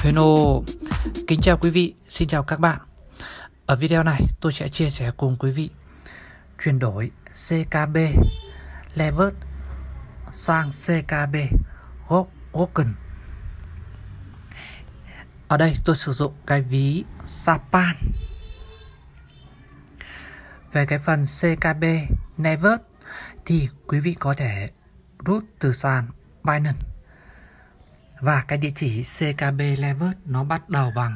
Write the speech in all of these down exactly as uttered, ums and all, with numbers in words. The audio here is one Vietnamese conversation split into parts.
Hello, kính chào quý vị, xin chào các bạn. Ở video này tôi sẽ chia sẻ cùng quý vị chuyển đổi xê ca bê Leverage sang xê ca bê Goken. Ở đây tôi sử dụng cái ví Sapan. Về cái phần xê ca bê Leverage thì quý vị có thể rút từ sàn Binance. Và cái địa chỉ xê ca bê Leverage nó bắt đầu bằng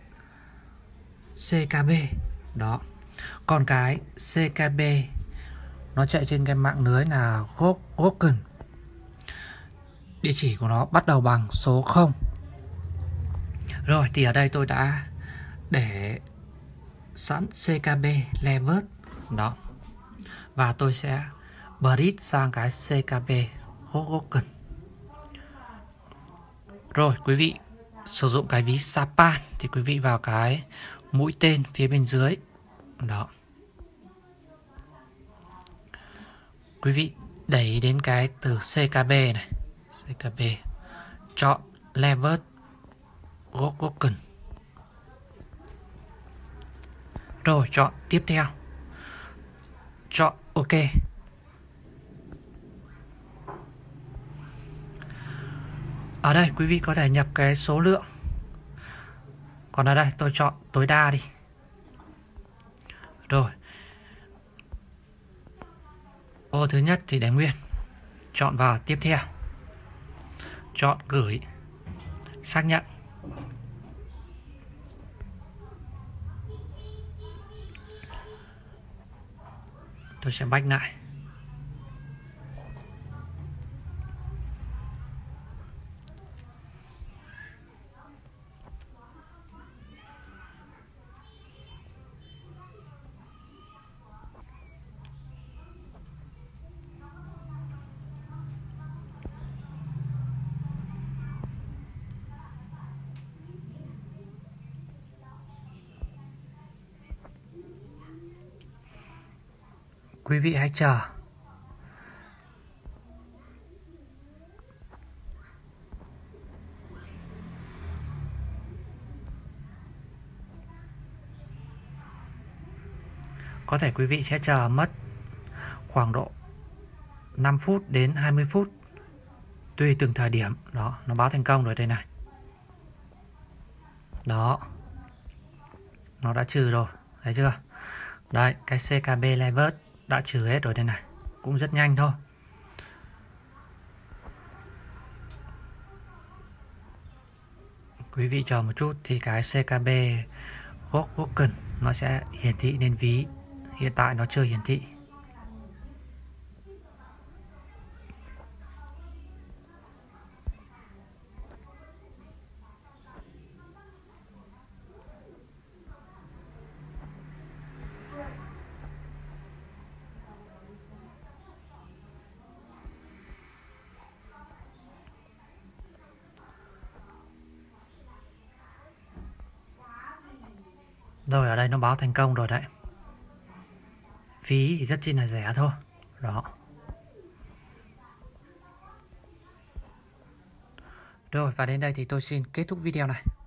xê ca bê đó. Còn cái xê ca bê nó chạy trên cái mạng lưới là Goken. Địa chỉ của nó bắt đầu bằng số không. Rồi thì ở đây tôi đã để sẵn xê ca bê Leverage đó. Và tôi sẽ bridge sang cái xê ca bê Goken. Rồi quý vị sử dụng cái ví Sapan thì quý vị vào cái mũi tên phía bên dưới đó. Quý vị đẩy đến cái từ xê ca bê này, xê ca bê, chọn Leverage Goken. Rồi chọn tiếp theo, chọn OK. Ở đây quý vị có thể nhập cái số lượng. Còn ở đây tôi chọn tối đa đi. Rồi ô thứ nhất thì để nguyên. Chọn vào tiếp theo, chọn gửi, xác nhận. Tôi sẽ back lại. Quý vị hãy chờ. Có thể quý vị sẽ chờ mất khoảng độ năm phút đến hai mươi phút tùy từng thời điểm. Đó, nó báo thành công rồi đây này. Đó, nó đã trừ rồi, thấy chưa? Đấy, cái xê ca bê Leverage đã trừ hết rồi đây này. Cũng rất nhanh thôi. Quý vị chờ một chút thì cái xê ca bê Goken nó sẽ hiển thị lên ví. Hiện tại nó chưa hiển thị. Rồi ở đây nó báo thành công rồi đấy. Phí thì rất chi là rẻ thôi. Đó. Rồi và đến đây thì tôi xin kết thúc video này.